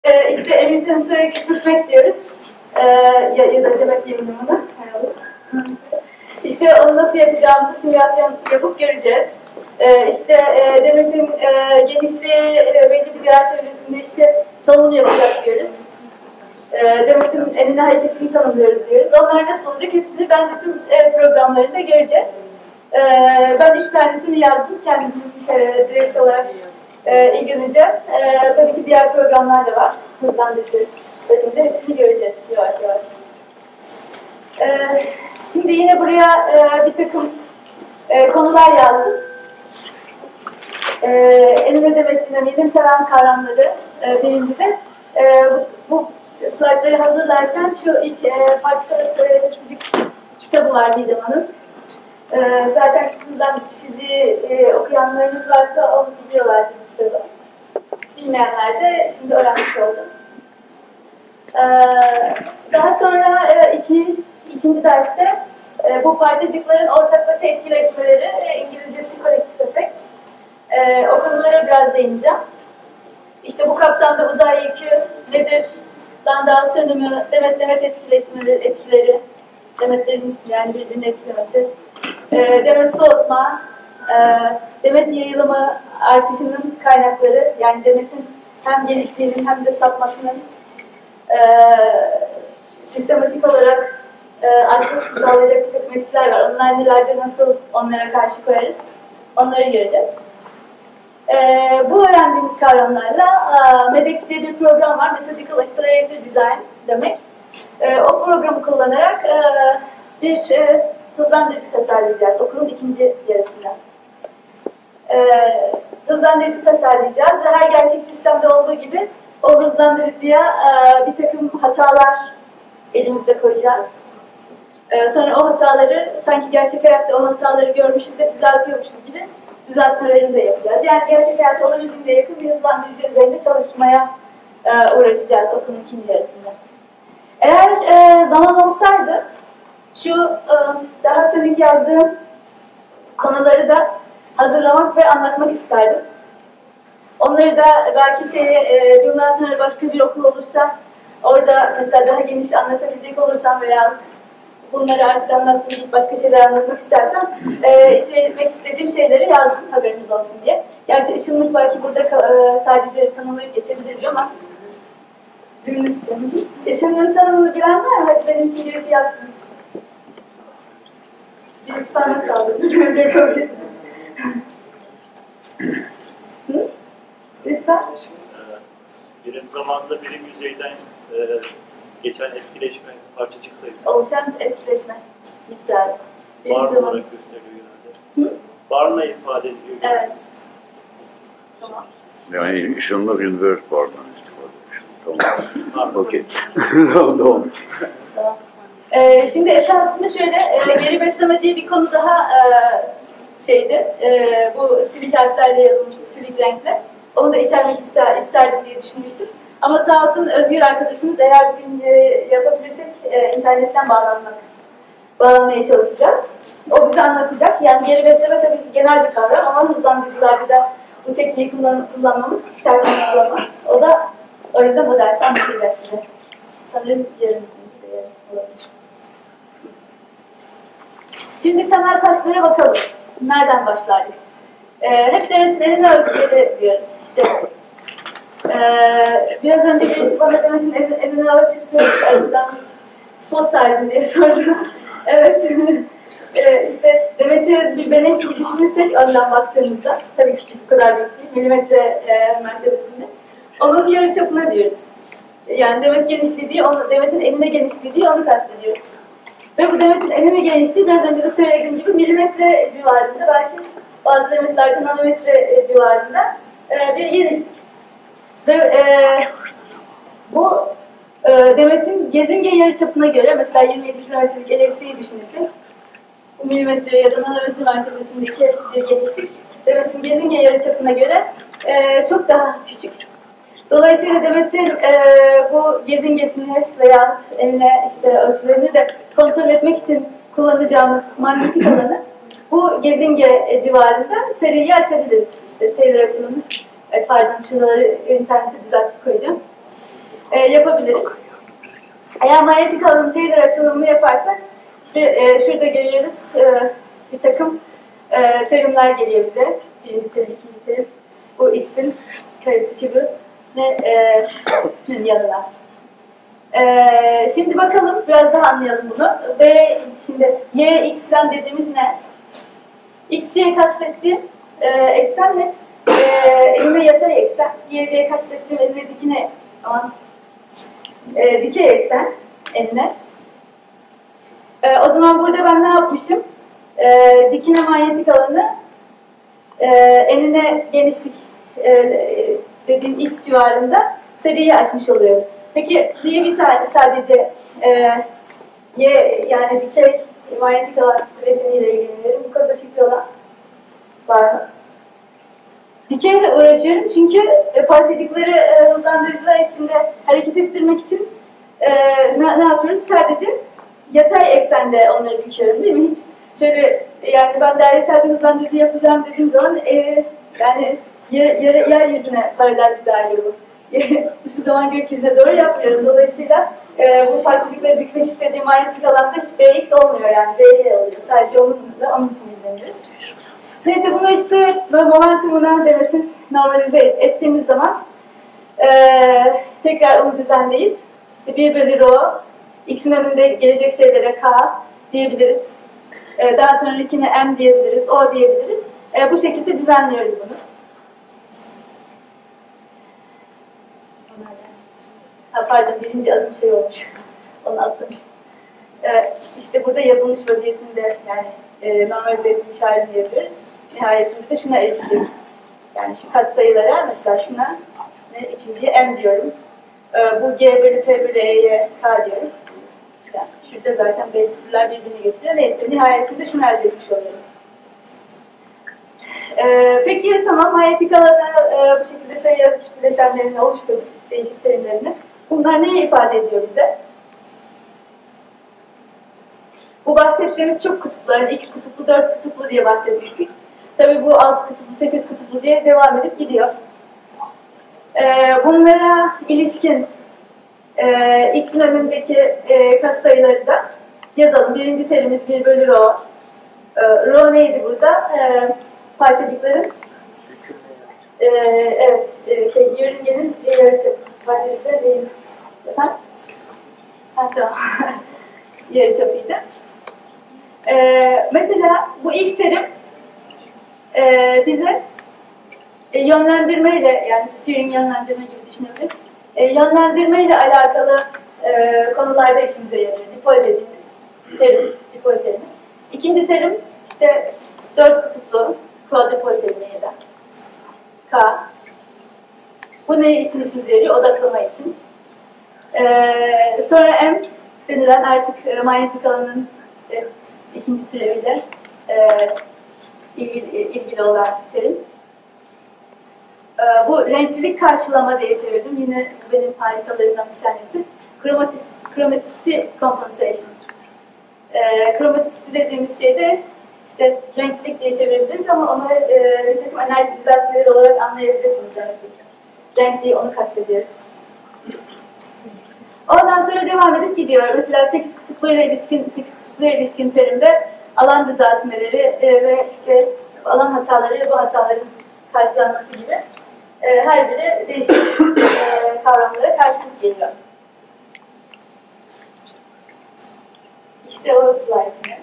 İşte emittansı küçültmek diyoruz. Ya da Demet yayınlamını. İşte onu nasıl yapacağımızı simülasyon yapıp göreceğiz. İşte Demet'in genişliği belli bir değer çevresinde işte salınım yapacak diyoruz. Demet'in enine hareketini tanımlıyoruz diyoruz. Onlar nasıl olacak hepsini benzetim programlarında göreceğiz. Ben 3 tanesini yazdım. Kendim direkt olarak ilgileneceğim. Tabii ki diğer programlar da var. Hızlandırıcı bölümde hepsini göreceğiz yavaş yavaş. Şimdi yine buraya bir takım konular yazdım. Enine Demet dinamiğinin temel kavramları birincide. Bu slaytları hazırlarken şu ilk partiküler fizik kitabı var Biedemann'ın. Zaten hızlandırıcı fiziği okuyanlarınız varsa onu biliyorlardı bu kitabı. Bilmeyenler de şimdi öğrenmiş oldu. Daha sonra ikinci derste bu parçacıkların ortaklaşa etkileşmeleri, İngilizcesi collective effect. O konulara biraz değineceğim. İşte bu kapsamda uzay yükü nedir? Landau sönümü, Demet etkileri, Demetlerin yani birbirini etkilemesi, Demet soğutma, Demet yayılımı artışının kaynakları, yani Demet'in hem genişliğinin hem de sapmasının sistematik olarak artmasını sağlayacak bir takım etkiler var. Onlar nelerde nasıl onlara karşı koyarız, onları göreceğiz. Bu öğrendiğimiz kavramlarla MEDEX diye bir program var, Methodical Accelerator Design demek. O programı kullanarak bir hızlandırıcı tasarlayacağız okulun ikinci yarısında. Hızlandırıcı tasarlayacağız ve her gerçek sistemde olduğu gibi o hızlandırıcıya bir takım hatalar elimizde koyacağız. Sonra o hataları sanki gerçek hayatta o hataları görmüşüz de düzeltiyormuşuz gibi düzeltmelerini de yapacağız. Yani gerçek hayata olabildiğince yakın bir hızlandırıcı üzerinde çalışmaya uğraşacağız okulun ikinci yarısında. Eğer zaman olsaydı şu daha sonraki yazdığım konuları da hazırlamak ve anlatmak isterdim. Onları da belki bundan sonra başka bir okul olursa orada mesela daha geniş anlatabilecek olursam veya bunları artık anlatmayıp başka şeyler anlatmak istersem içine etmek istediğim şeyleri yazdım haberiniz olsun diye. Gerçi ışınlık belki burada sadece tanımlayıp geçebiliriz ama ışınlığın tanımını bilen var mı? Hadi benim için birisi yapsın. Birisi parmak kaldı. Lütfen. Birim zamanında birim yüzeyden geçen etkileşme parçacık sayısı. Oluşan etkileşme miktarı. Bar olarak gösteriyor herhalde. Barla ifade ediyor. Evet. Tamam. Yani ışınlık inverse bardan istifade etmiş. Tamam. Okey. Tamam. Şimdi esasında şöyle, geri besleme diye bir konu daha bu silik harflerle yazılmıştı, silik renkle. Onu da içermek isterdim diye düşünmüştüm. Ama sağ olsun Özgür arkadaşımız eğer bugün yapabilirsek internetten bağlanmaya çalışacağız. O bize anlatacak. Yani geri besleme tabii ki genel bir kavram ama hızlandırıcılarda da bu tekniği kullanmamız şart olmaz. O yüzden o dersi anlatacak bize. Sanırım yarın olabilir. Şimdi temel taşlara bakalım. Nereden başlardık? Hep Demet'in enine ölçüleri diyoruz. İşte biraz önce birisi bana Demet'in enine ölçüsü spot size mi diye sordu. Evet. İşte Demet'i bir benek düşünürsek önden baktığımızda, tabii küçük, bu kadar büyük değil, milimetre mertebesinde. Onun yarıçapına diyoruz. Yani Demet genişliği diye, Demet'in enine genişliği diye onu kastediyorum. Ve bu Demet'in enine genişliği, biraz önce de söylediğim gibi milimetre civarında, belki bazı Demet'lerde nanometre civarında bir genişlik. Ve bu Demet'in Gezinge yarıçapına göre, mesela 27 kilometrelik LHC'yi düşünürsek, bu milimetre ya da nanometre mertebesindeki bir genişlik, Demet'in Gezinge yarıçapına göre çok daha küçük. Dolayısıyla Demet'in bu gezingesini veya enine ölçülerini de kontrol etmek için kullanacağımız manyetik alanı bu gezinge civarında seriyi açabiliriz. İşte Taylor açılımı, pardon şuraları internette düzeltip koyacağım. yapabiliriz. Eğer manyetik alanın Taylor açılımını yaparsak, işte şurada görüyoruz bir takım terimler geliyor bize. Birinci terim, ikinci terim. Bu x'in karesi kübü yanına. Şimdi bakalım, biraz daha anlayalım bunu. Ve şimdi y, x falan dediğimiz ne? X diye kastettiğim eksenle eline yatay eksen, y diye kastettiğim eline dikine, dikey eksen eline. O zaman burada ben ne yapmışım? Dikine manyetik alanı enine genişlik dediğim x civarında seriyi açmış oluyorum. Peki diye bir tane sadece y yani dikey manyetik alan resmiyle ilgileniyorum. Bu kadar fikri olan var mı? Dikeyle uğraşıyorum çünkü parçacıkları hızlandırıcılar içinde hareket ettirmek için ne yapıyoruz? Sadece yatay eksende onları büküyorum, değil mi? Hiç şöyle, yani ben dairesel bir hızlandırıcı yapacağım dediğim zaman yani yeryüzüne paralel bir daire bu. Hiçbir zaman gökyüzüne doğru yapmıyorum. Dolayısıyla bu parçacıkları bükmek istediğim manyetik alanda hiç Bx olmuyor, yani By oluyor. Sadece onun için ilgileniyoruz. Neyse, bunu işte momentumuna Demet'in normalize ettiğimiz zaman tekrar onu düzenleyip 1 bölü rho x'in önünde gelecek şeylere k diyebiliriz. Daha sonra ikine m diyebiliriz, o diyebiliriz. Bu şekilde düzenliyoruz bunu. Pardon, birinci adım şey olmuş. Onu atlamış. İşte burada yazılmış vaziyetinde, yani normalize edilmiş halini yazıyoruz. Nihayetinde de şuna erişeceğiz. Yani şu katsayılara, mesela şuna üçüncüye m diyorum. Bu g bölü p bölü e'ye k diyorum. Yani şurada zaten b sıfırlar birbirini getiriyor. Neyse, nihayetinde şunu elde etmiş oluyorum. Peki tamam, manyetik alana bu şekilde sayı küçük bileşenlerini oluşturduk, değişik terimlerini. Bunlar neyi ifade ediyor bize? Bu bahsettiğimiz çok kutupların 2 kutuplu, 4 kutuplu diye bahsetmiştik. Tabii bu 6 kutuplu, 8 kutuplu diye devam edip gidiyor. Bunlara ilişkin x'in önündeki katsayıları da yazalım. Birinci terimiz 1 bölü rho. Rho neydi burada? Parçacıkların evet, yörüngenin yarıçapı. Parçacıklar değil. Efendim? Tamam. Yarıçapıydı. Mesela bu ilk terim bize yönlendirmeyle, yani steering yönlendirme gibi düşünebiliriz. Yönlendirmeyle alakalı konularda işimize yarıyor. Dipol dediğimiz terim, dipol terimi. İkinci terim işte 4 kutuplu quadrupol terimi ya da K. Bu ne için işimize yarıyor? Odaklama için. Sonra M denilen artık manyetik alanın işte ikinci türeviyle ilgili olan terim. Bu renklilik karşılama diye çevirdim. Yine benim harikalarımdan bir tanesi. Chromaticity compensation. Chromaticity dediğimiz şey de işte renklilik diye çevirebiliriz ama onu bir takım enerji düzeltmeleri olarak anlayabilirsiniz. Renkliği, onu kastediyorum. Ondan sonra devam edip gidiyor. Mesela 8 kutupluyla ilişkin terimde alan düzeltmeleri ve işte alan hataları ve bu hataların karşılanması gibi her biri değişik kavramlara karşılık geliyor. İşte o slaytını.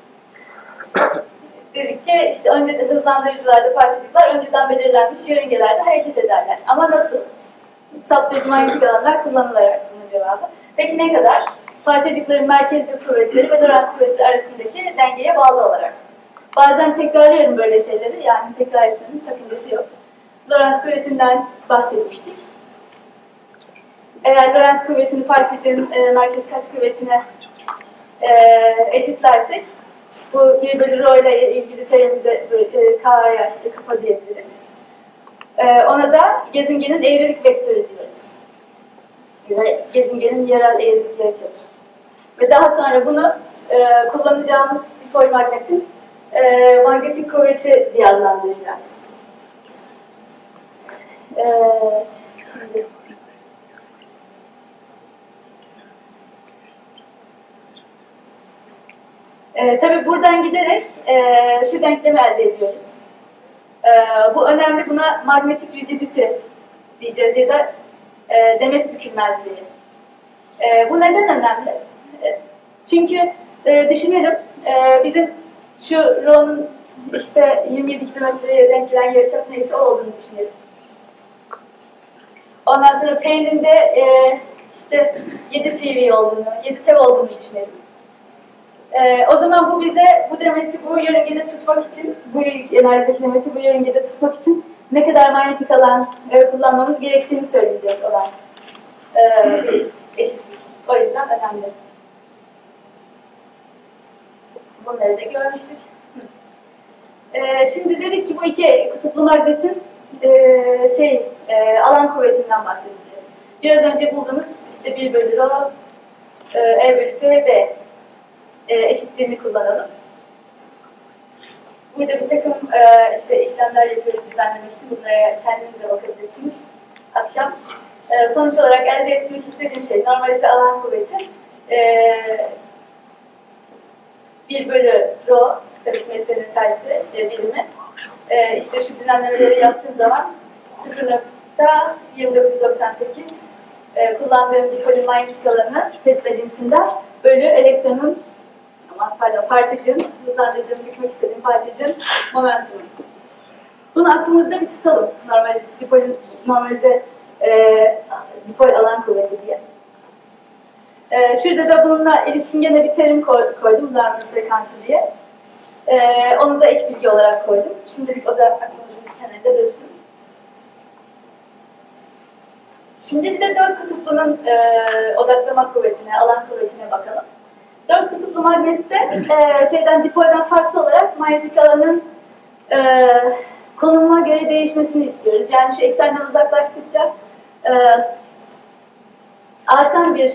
Dedik ki işte önce hızlandırıcılarda parçacıklar önceden belirlenmiş yörüngelerde hareket ederler. Ama nasıl? Saptırıcı manyetik alanlar kullanılarak bunun cevabı. Peki ne kadar? Parçacıkların merkezli kuvvetleri ve Lorentz kuvvetleri arasındaki dengeye bağlı olarak. Bazen tekrarlıyorum böyle şeyleri, yani tekrar etmenin sakıncası yok. Lorentz kuvvetinden bahsetmiştik. Eğer Lorentz kuvvetini parçacığın merkez kaç kuvvetine eşitlersek, bu 1 bölü rho ile ilgili terimimize K'ya işte kafa diyebiliriz. Ona da gezingenin eğrilik vektörü diyoruz. Yani gezingenin yerel eğrilik yarıçapı. Ve daha sonra bunu kullanacağımız dipol magnetin manyetik kuvveti diye adlandıracağız. Evet, şimdi Tabii buradan giderek şu denklemi elde ediyoruz. Bu önemli, buna magnetic rigidity diyeceğiz ya da demet bükülmezliği. Bu neden önemli? Çünkü düşünelim, bizim şu Rho'nun işte 27 kilometreye denk gelen yarıçap neyse o olduğunu düşünelim. Ondan sonra Payne'in işte 7 TV olduğunu, 7 TeV olduğunu düşünelim. O zaman bu bize bu demeti bu yörüngede tutmak için, bu enerjideki demeti bu yörüngede tutmak için ne kadar manyetik alan kullanmamız gerektiğini söyleyecek olan bir eşitlik. O yüzden önemli. Bunları da görmüştük. Şimdi dedik ki bu iki kutuplu magnetin alan kuvvetinden bahsedeceğiz. Biraz önce bulduğumuz işte 1 bölü rho E bölü P B eşitliğini kullanalım. Burada bir takım işte işlemler yapıyoruz düzenlemek için. Bunlara kendiniz de bakabilirsiniz. Akşam. Sonuç olarak elde etmek istediğim şey normalize alan kuvveti 1 bölü rho, tabii metrenin tersi birimi. İşte şu düzenlemeleri yaptığım zaman 0.2998 kullandığım dipolün manyetik alanı Tesla cinsinden bölü elektronun parçacığın, zannediyorum bükmek istediğim parçacığın momentumu. Bunu aklımızda bir tutalım. Normalize dipol alan kuvveti diye. Şurada da bununla ilişkin gene bir terim koydum, Darwin frekansı diye. Onu da ek bilgi olarak koydum. Şimdilik o da aklımızın bir kenarında dursun. Şimdi bir de 4 kutuplunun odaklama kuvvetine, alan kuvvetine bakalım. 4 kutuplu magnette dipolden farklı olarak manyetik alanın konumuna göre değişmesini istiyoruz. Yani şu eksenden uzaklaştıkça artan bir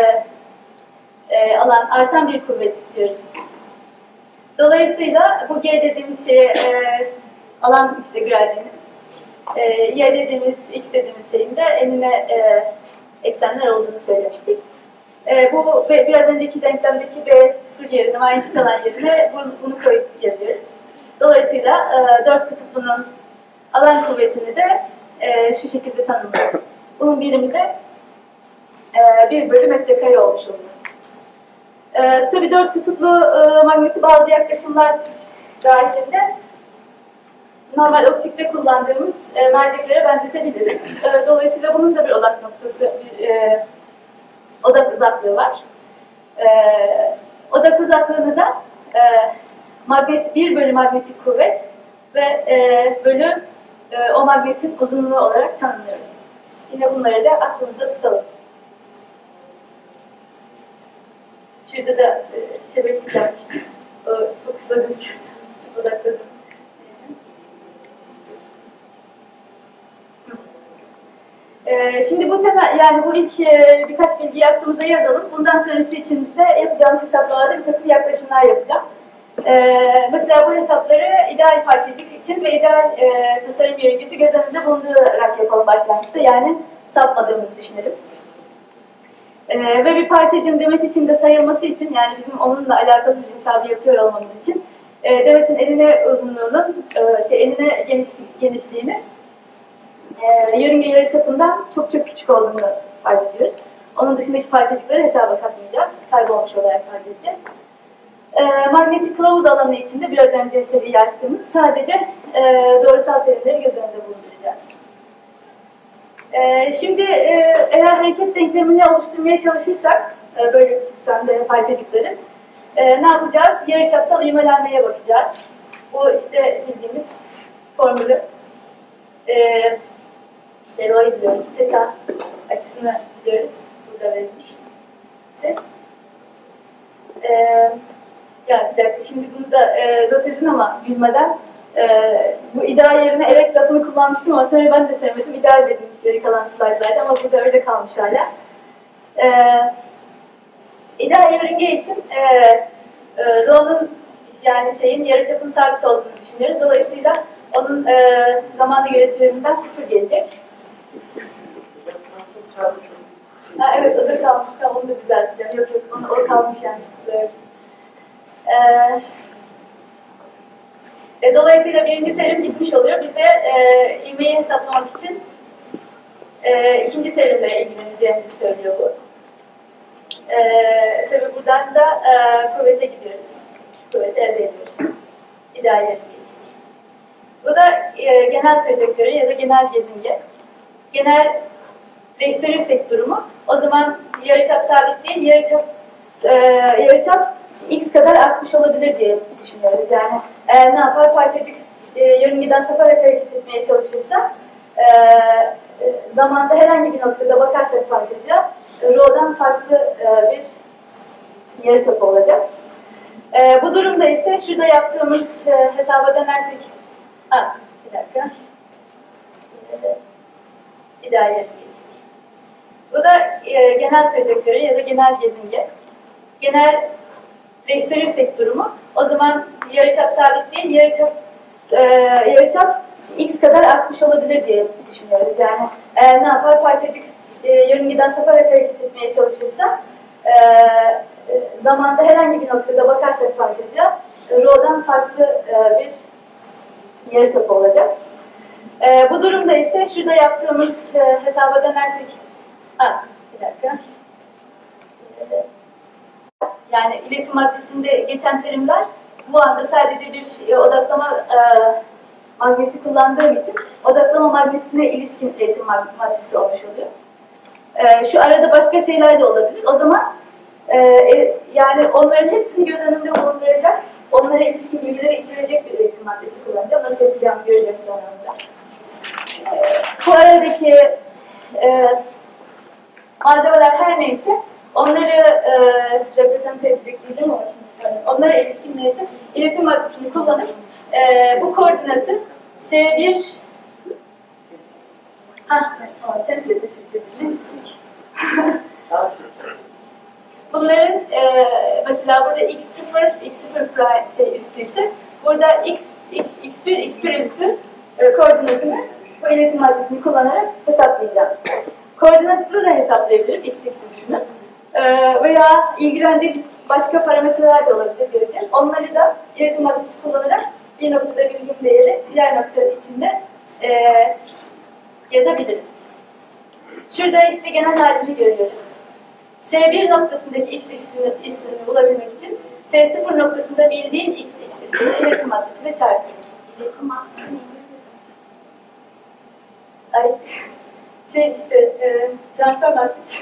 alan, artan bir kuvvet istiyoruz. Dolayısıyla bu G dediğimiz şeye alan işte gradiyeni, Y dediğimiz, X dediğimiz şeyin de enine eksenler olduğunu söylemiştik. Bu biraz önceki denklemdeki B0 yerine, manyetik alan yerine bunu koyup yazıyoruz. Dolayısıyla 4 kutuplunun alan kuvvetini de şu şekilde tanımlıyoruz. Bunun birimi de 1 bölü metrekare olmuş oluyor. Tabii 4 kutuplu magneti bazı yaklaşımlar dahilinde normal optikte kullandığımız merceklere benzetebiliriz. Dolayısıyla bunun da bir odak noktası, bir odak uzaklığı var. Odak uzaklığını da 1 bölü magnetik kuvvet ve bölü o magnetin uzunluğu olarak tanımlıyoruz. Yine bunları da aklımızda tutalım. Şurada da şebeklik yapmıştık. O fokusladığını göstermek için odakladım. Şimdi bu temel, yani bu ilk birkaç bilgiyi aklımıza yazalım. Bundan sonrası için de yapacağımız hesaplamalarda bir takım yaklaşımlar yapacağım. Mesela bu hesapları ideal parçacık için ve ideal tasarım yörüngesi göz önünde bulundurarak yapalım başlangıçta. Yani sapmadığımızı düşünelim. Ve bir parçacığın demet içinde sayılması için, yani bizim onunla alakalı bir hesabı yapıyor olmamız için demetin enine uzunluğunun, enine genişliğini yörünge yarıçapından çok küçük olduğunu fark ediyoruz. Onun dışındaki parçacıkları hesaba katmayacağız. Kaybolmuş olarak fark edeceğiz. Manyetik kılavuz alanı içinde biraz önce seviyeyi açtığımız sadece doğrusal terimleri göz önünde bulunduracağız. Şimdi eğer hareket denklemini oluşturmaya çalışırsak böyle bir sistemde parçacıkları ne yapacağız? Yarıçapsal ivmelenmeye bakacağız. Bu işte bildiğimiz formülü işte rho'yu biliyoruz, theta açısını biliyoruz. Burada verilmiş. Ya bir dakika, şimdi bunu da not edin ama bilmeden bu ideal yerine evet lafını kullanmıştım ama sonra ben de sevmedim. İdeal dedim geri kalan slaytlarda ama burada öyle kalmış hala. İdeal yörünge için rho'nun yani yarıçapın sabit olduğunu düşünüyoruz. Dolayısıyla onun zamana göre türevinden 0 gelecek. Evet, o da kalmış. Tamam, onu da düzelteceğim. Yok, o kalmış yani. Dolayısıyla birinci terim gitmiş oluyor. Bize ivmeyi hesaplamak için ikinci terimle ilgileneceğimizi söylüyor bu. Tabii buradan da kuvvete gidiyoruz. Kuvveti elde ediyoruz. İdeal yerine geçti. Bu da genel trajektörü ya da genel gezinge. Genelleştirirsek durumu, o zaman yarıçap sabit değil, yarıçap x kadar artmış olabilir diye düşünüyoruz. Yani ne yapar? Parçacık yörüngeden saparak hareket etmeye çalışırsa zamanda herhangi bir noktada bakarsak parçacığa rho'dan farklı bir yarıçap olacak. Bu durumda ise şurada yaptığımız hesaba dönersek bir dakika. İdeal yerine geçti. Bu da genel trajektörü ya da genel gezinge. Genelleştirirsek durumu, o zaman yarıçap sabit değil, yarıçap x kadar artmış olabilir diye düşünüyoruz. Yani ne yapar? Parçacık yörüngeden saparak hareket etmeye çalışırsa zamanda herhangi bir noktada bakarsak parçacığa rho'dan farklı bir yarıçap olacak. Bu durumda ise şurada yaptığımız hesaba dönersek bir dakika. Yani iletim maddesinde geçen terimler bu anda sadece bir odaklama magneti kullandığım için odaklama magnetine ilişkin iletim matrisi olmuş oluyor. Şu arada başka şeyler de olabilir. O zaman yani onların hepsini göz önünde bulunduracak, onlara ilişkin bilgileri içerecek bir iletim maddesi kullanacağım. Nasıl yapacağımı göreceğiz sonra. Bu aradaki malzemeler her neyse onları reprezente edecek değil mi? Onlara ilişkin neyse iletim maddesini kullanıp bu koordinatı S1 temsil de Türkçe. Bunların mesela burada x0 prime üstü ise burada x1 üstü koordinatını bu iletim maddesini kullanarak hesaplayacağım. Koordinatını da hesaplayabilirim x üstünü. Veya ilgilendiğim başka parametreler de olabilir, göreceğiz. Onları da iletim maddesi kullanarak bir noktada bildiğim değeri diğer nokta içinde yazabilirim. Şurada işte genel halini görüyoruz. S1 noktasındaki x üstünü bulabilmek için S0 noktasında bildiğim x üstünü iletim maddesiyle çarpıyorum. İletim maddesi transfer matrisi.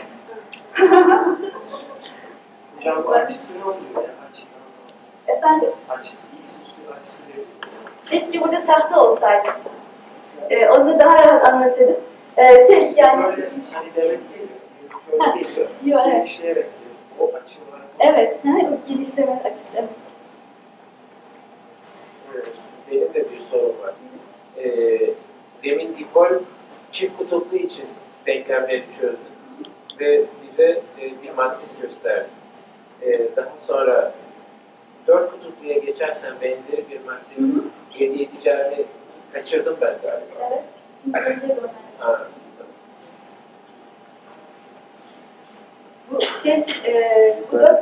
Hocam açısı ne oluyor ya? Efendim? Açısı değil. Keşke burada tahta olsaydı. Onu daha rahat anlatırım. Yani... Böyle hani demek değil mi? Şöyle Yok, evet. genişleyerek o açı olarak... Evet, o genişleme açısı, evet. Benim de bir sorum var. Demin dipol çift kutuplu için denklemleri çözdü ve bize bir matris gösterdi. Daha sonra 4 kutupluya geçersen benzeri bir matris elde edeceğini kaçırdım ben galiba. Evet. Bu bu da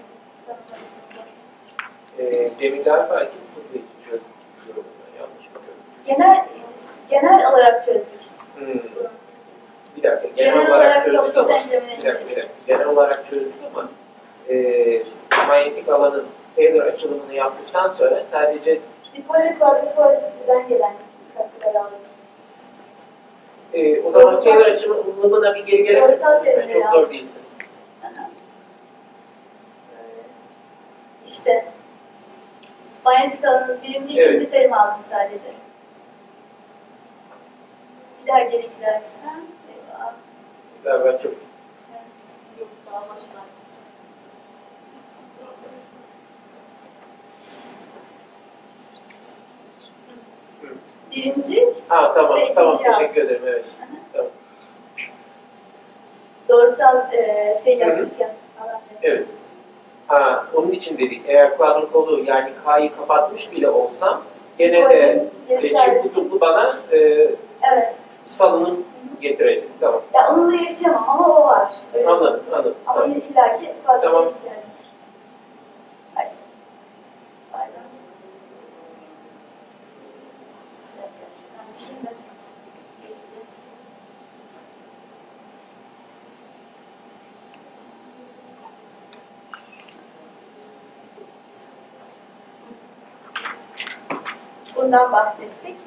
demin galiba 2 kutuplu için çözdük. Yanlış mı? Genel olarak çözdük. Bir dakika, genel olarak çözdük ama, denklemine genel olarak çözdük ama manyetik alanın Taylor açılımını yaptıktan sonra sadece dipol kuadrupolden gelen katkılar aldık. O zaman Taylor açılımına bir geri gelebilir misin? Yani çok zor değilsin. İşte manyetik alanın birinci, evet. ikinci terimi aldım sadece. Bir daha geri gidersen Galiba çok. Yok, daha başlar. Birinci Tamam, ve tamam, ikinci teşekkür ederim, evet. Tamam. Doğrusal yaptık ya. Evet. Onun için dedik, eğer kuadrupolu yani K'yı kapatmış bile olsam gene de çift kutuplu bana evet. salınım getirecek. Tamam. Ya onunla yaşayamam ama o var. Öyle Anladım. Ama Tamam. illaki kuadrupol Tamam. Bundan bahsettik.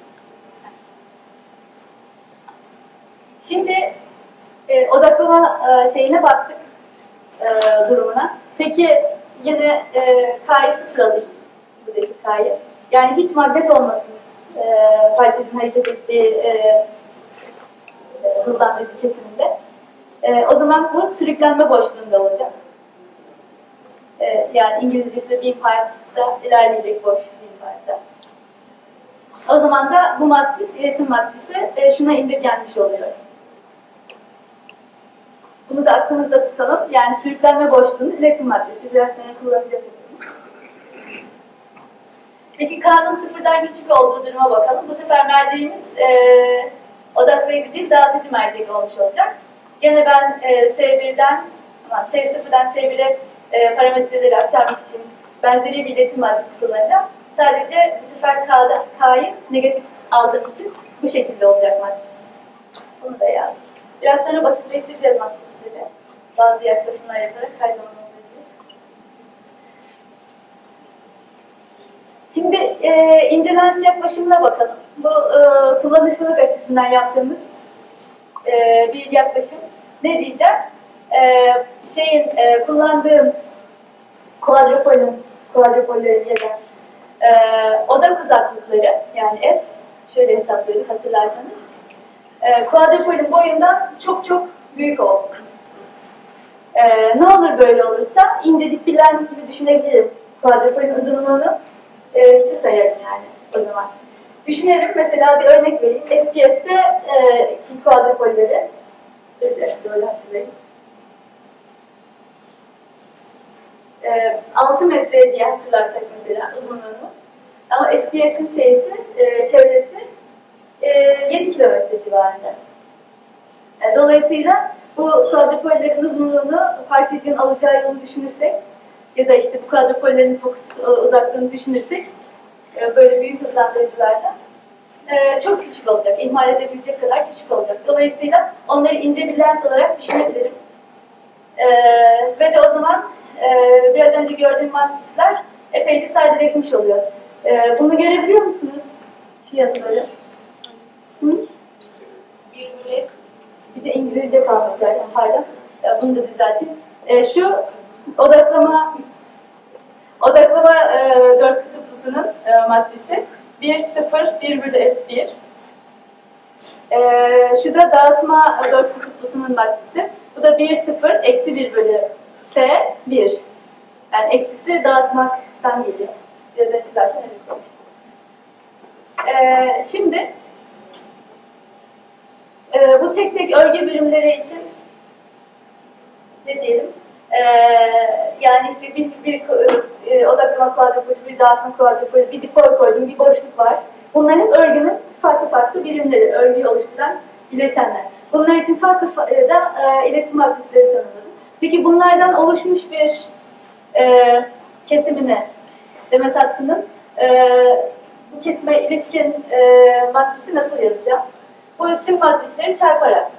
Şimdi odaklama şeyine baktık, durumuna. Peki yine K'yı sıfır alayım. Buradaki K'yı. Yani hiç magnet olmasın parçacığın hareket ettiği hızlandırıcı kesiminde. O zaman bu sürüklenme boşluğunda olacak. Yani İngilizcesi beam pipe'da ilerleyecek boş beam pipe'da. O zaman da bu matris, iletim matrisi şuna indirgenmiş oluyor. Bunu da aklımızda tutalım. Yani sürüklenme boşluğunun iletim matrisi. Biraz sonra kullanacağız hepsini. Peki K'nın sıfırdan küçük olduğu duruma bakalım. Bu sefer merceğimiz odaklayıcı değil, dağıtıcı mercek olmuş olacak. Gene ben S1'den, S0'dan S1'e parametreleri aktarmak için benzeri bir iletim matrisi kullanacağım. Sadece bu sefer K'yı negatif aldığım için bu şekilde olacak matris. Bunu da yazdım. Biraz sonra basitleştireceğiz matrisleri. Bazı yaklaşımlar yaparak her zaman olabilir. Şimdi ince lens yaklaşımına bakalım. Bu kullanışlılık açısından yaptığımız bir yaklaşım. Ne diyeceğim? Kullandığım kuadropollerin ya da odak uzaklıkları, yani F, şöyle hesaplıyorduk hatırlarsanız, kuadropolün boyundan çok çok büyük olsun. Ne olur böyle olursa incecik bir lens gibi düşünebilirim. Kuadropolün uzunluğunu hiçe sayarım yani o zaman. Düşünelim, mesela bir örnek vereyim. SPS'te kuadropolleri, böyle hatırlayayım. 6 metre diye hatırlarsak mesela uzunluğunu. Ama SPS'in çevresi 7 kilometre civarında. Dolayısıyla bu kuadropollerin uzunluğunu, parçacığın alacağı yolu düşünürsek ya da işte bu kuadropollerin fokus uzaklığını düşünürsek böyle büyük hızlandırıcılarda çok küçük olacak, ihmal edebilecek kadar küçük olacak. Dolayısıyla onları ince bir lens olarak düşünebilirim. Ve de o zaman biraz önce gördüğüm matrisler epeyce sadeleşmiş oluyor. Bunu görebiliyor musunuz? Şu yazıları. Hı? Bir de İngilizce kalmışlar. Pardon. Bunu da düzelteyim. Şu odaklama 4 kutuplusunun matrisi 1, 0, 1 bölü F1. Şu da dağıtma 4 kutuplusunun matrisi. Bu da 1, 0, eksi 1 bölü F1. Yani eksisi dağıtmaktan geliyor. Ya da zaten evet. Şimdi bu tek tek örgü birimleri için ne diyelim? Yani işte bir odaklama kuadropolü, bir dağıtma kuadropolü, bir dipol koydum, bir boşluk var. Bunların örgünün farklı farklı birimleri, örgüyü oluşturan bileşenler. Bunlar için farklı iletim matrisleri tanımladım. Peki bunlardan oluşmuş bir kesimini, Demet hattının bu kesime ilişkin matrisi nasıl yazacağım? Bu tüm matrisleri çarparak.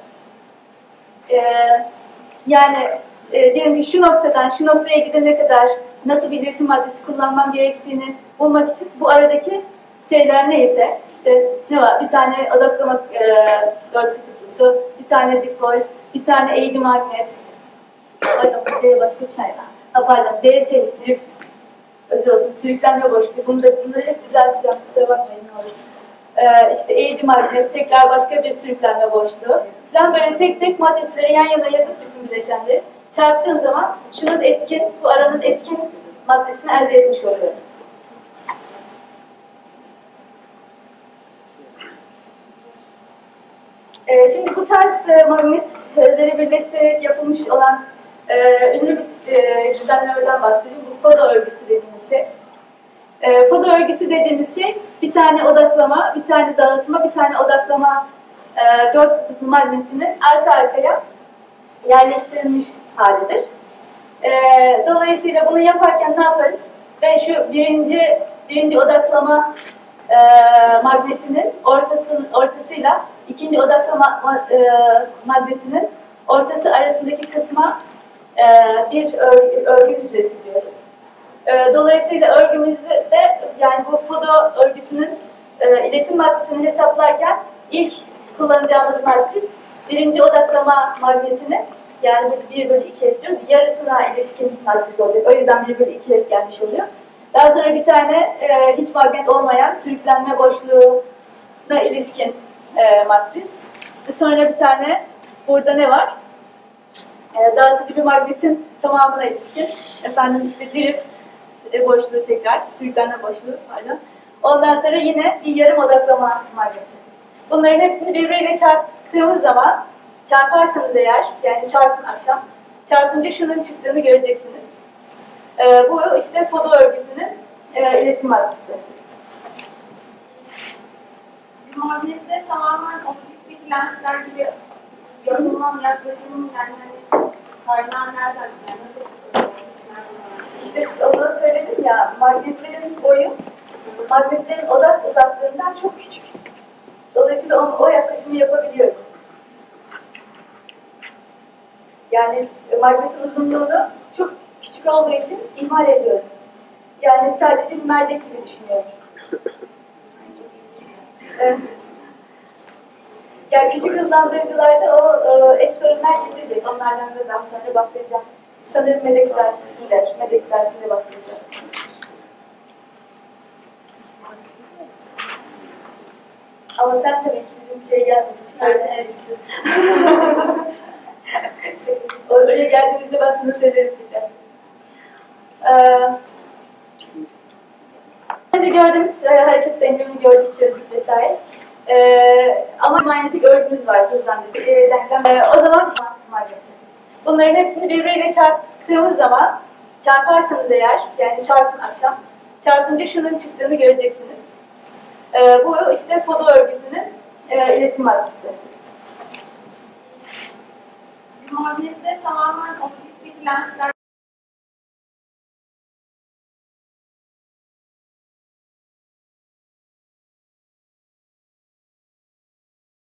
Yani diyelim ki şu noktadan şu noktaya gidene kadar nasıl bir iletim matrisi kullanmam gerektiğini bulmak için bu aradaki şeyler neyse, işte ne var? Bir tane odaklama 4 kutuplusu, bir tane dipol, bir tane eğici magnet. Pardon, D başka bir şey var. Pardon, D drift. Özür olsun, sürüklenme boşluğu. Bunları hep düzelteceğim, kusura bakmayın ne olur. İşte eğici magnet, tekrar başka bir sürüklenme boşluğu. Ben böyle tek tek matrisleri yan yana yazıp bütün bileşenleri çarptığım zaman şunun etkin, bu aranın etkin matrisini elde etmiş oluyorum. Şimdi bu tarz magnetleri birleştirerek yapılmış olan ünlü bir düzenlemeden bahsedeyim. Bu FODO örgüsü dediğimiz şey. FODO örgüsü dediğimiz şey bir tane odaklama, bir tane dağıtma, bir tane odaklama 4 kutuplu magnetinin arka arkaya yerleştirilmiş halidir. Dolayısıyla bunu yaparken ne yaparız? Ben şu birinci odaklama magnetinin ortasıyla ikinci odaklama magnetinin ortası arasındaki kısma bir örgü hücresi diyoruz. Dolayısıyla örgümüzü de, yani bu FODO örgüsünün iletim maddesini hesaplarken ilk kullanacağımız matris birinci odaklama magnetini, yani 1/2F diyoruz, yarısına ilişkin matris olacak. O yüzden 1/2F gelmiş oluyor. Daha sonra bir tane hiç magnet olmayan sürüklenme boşluğuna ilişkin matris. İşte sonra bir tane burada ne var? Dağıtıcı bir magnetin tamamına ilişkin. Efendim işte drift boşluğu tekrar, sürüklenme boşluğu pardon. Ondan sonra yine bir yarım odaklama magneti. Bunların hepsini birbiriyle çarptığımız zaman, çarparsanız eğer, yani çarpın akşam, çarpınca şunun çıktığını göreceksiniz. Bu işte foto örgüsünün iletim maddesi. Magnette tamamen optik lensler gibi yanılmam yaklaşımım, yani hani kaynağı nereden, yani nasıl İşte onu söyledim ya, magnetlerin boyu, magnetlerin odak uzaklığından çok küçük. Dolayısıyla o yaklaşımı yapabiliyorum. Yani magnetin uzunluğunu çok küçük olduğu için ihmal ediyorum. Yani sadece bir mercek gibi düşünüyorum. Yani küçük hızlandırıcılarda o eş sorunlar getirecek. Onlardan da daha sonra bahsedeceğim. Sanırım MEDEX dersinde bahsedeceğim. Ama sen tabii ki bizim şeye geldiğin için öğrenebilirsin. Oraya geldiğimizde ben sana söylerim bir de. Önce gördüğümüz hareket denklemi gördük, çözdük vesaire. Ama manyetik örgümüz var hızlandırıcı denklem. O zaman magneti. Bunların hepsini birbiriyle çarptığımız zaman, çarparsanız eğer, yani çarpın akşam, çarpınca şunun çıktığını göreceksiniz. Bu işte foto örgüsünün iletim maddesi. Magnette tamamen optik lensler